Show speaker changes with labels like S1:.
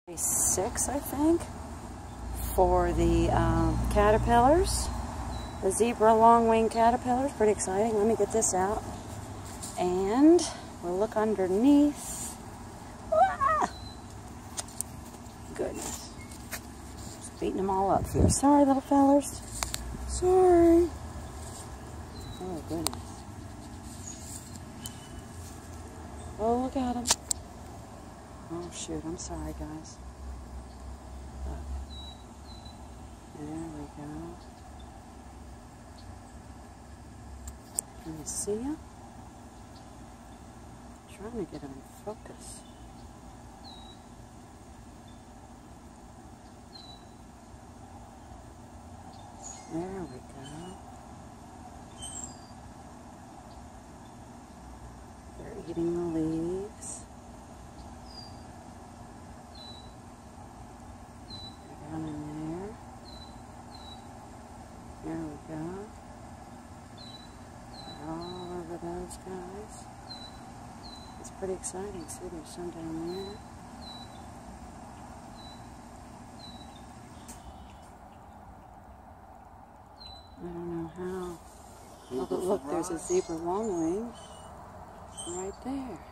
S1: 6, I think, for the caterpillars, the zebra longwing caterpillars. Pretty exciting. Let me get this out, and we'll look underneath. Ah! Goodness, just beating them all up here. Sorry, little fellers. Sorry. Oh goodness. Oh, look at them. Oh shoot, I'm sorry guys. Look. There we go. Can you see them? Trying to get them in focus. There we go. They're eating the leaves. Down in there. There we go. They're all over those guys. It's pretty exciting. See, there's some down there. I don't know how. Oh, but look, there's a zebra longwing right there.